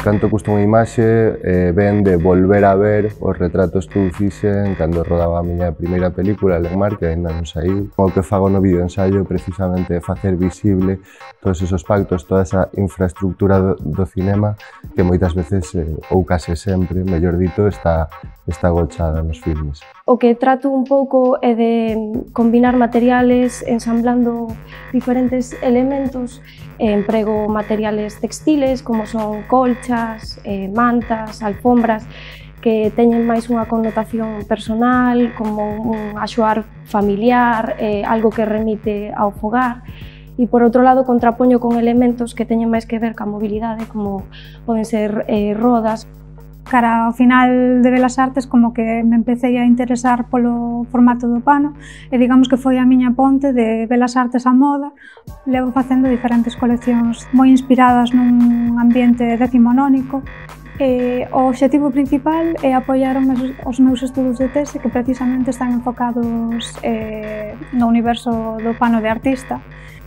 canto custa unha imaxe ven de volver a ver os retratos que eu fixen cando rodaba a miña primeira película, Lenmar, que ainda non saiu. O que fago no videoensaio precisamente é facer visible todos esos pactos, toda esa infraestructura do cinema que moitas veces, ou case sempre, mellor dito, está agochada nos filmes. O que trato un pouco é de combinar materiales ensamblando diferentes elementos. Emprego materiales textiles como son colchas, mantas, alfombras que teñen máis unha connotación personal, como un axoar familiar, algo que remite ao fogar. E, por outro lado, contrapoño con elementos que teñen máis que ver ca mobilidade, como poden ser rodas. Cara ao final de Belas Artes, como que me empecé a interesar polo formato do pano e digamos que foi a miña ponte de Belas Artes á moda. Levo facendo diferentes coleccións moi inspiradas nun ambiente decimonónico. O obxectivo principal é apoiar os meus estudos de tese que precisamente están enfocados no universo do pano de artista.